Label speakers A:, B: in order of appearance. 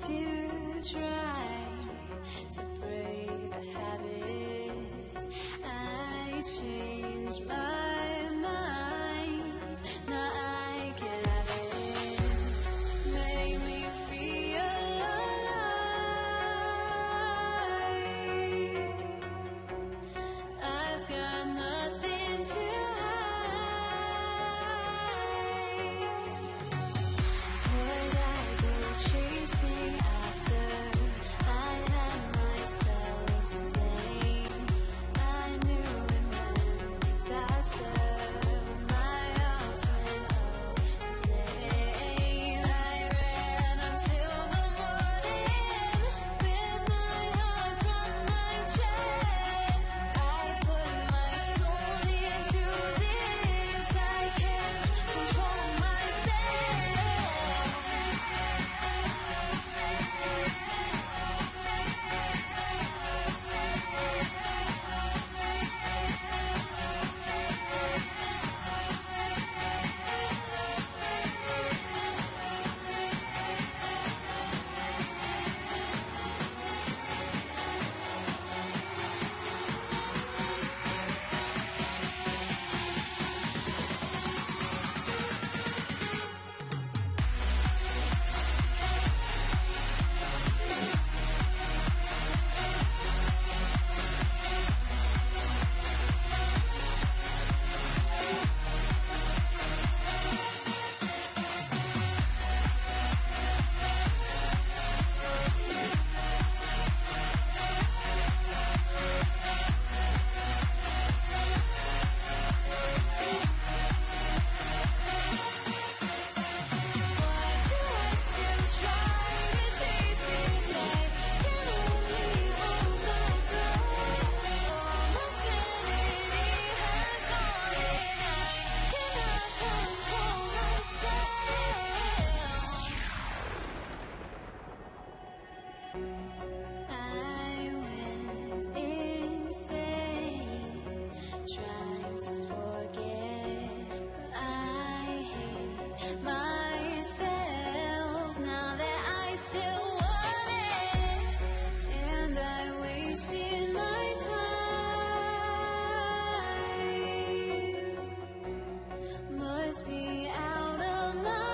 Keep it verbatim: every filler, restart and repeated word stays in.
A: to try to break the habits. I changed my mind, now I can have it. Made me feel alive. I've got nothing to hide. Would I go chasing after? I had myself to blame. I knew it meant disaster. My house went up in flames. I ran until the morning with my heart from my chest. I put my soul into this. I can't control myself. I went insane, trying to forget, but I hate myself now that I still want it, and I wasted my time. Must be out of my